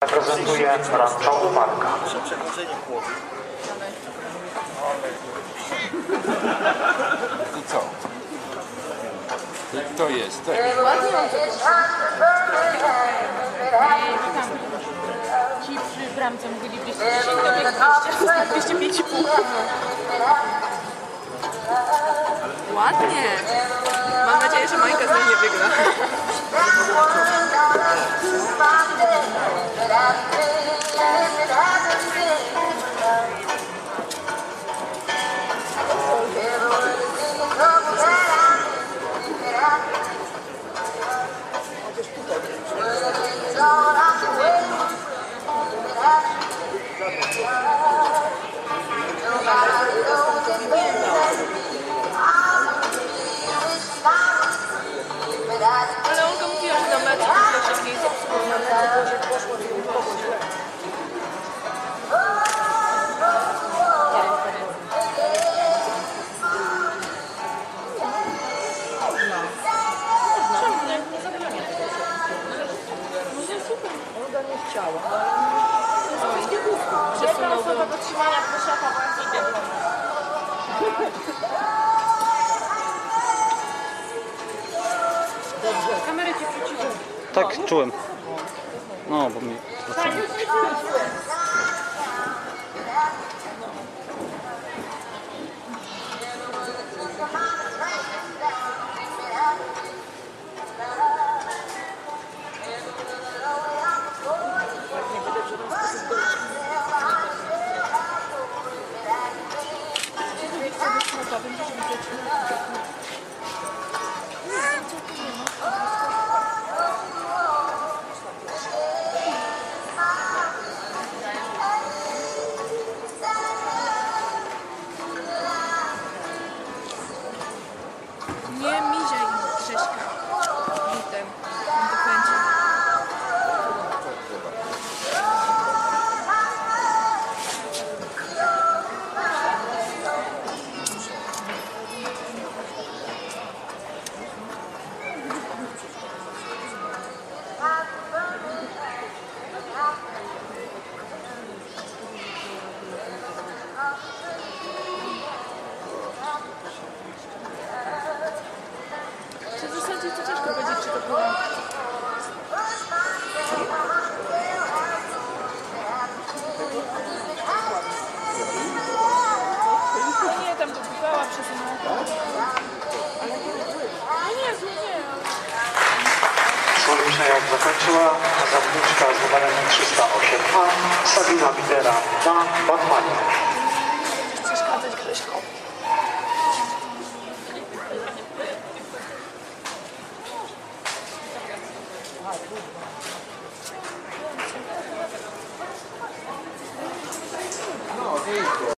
Prezentuje Rancho Umarka. I co? To jest, to jest. Ci przy bramce mówili 210, to bieg 205,5. Ładnie. Mam nadzieję, że Majka z nim nie wygra. Ale Olga mówiła, że na meczu to wszystkich Olga nie chciała. Jedna osoba do trzymania szefa właśnie. Dobrze. Kamerę ci wrzuciłem. Tak, czułem. No, bo mi zwracają. Nie miziaj Grześka. Butem. On to kręci. W zasadzie to ciężko powiedzieć, czy to było. Nie, tam dopukała przez Słowicza jak zakończyła zawodniczka z numerem 308A Sabina Widera na Batmanie. przeszkadzać Grześkom. No, to jest to.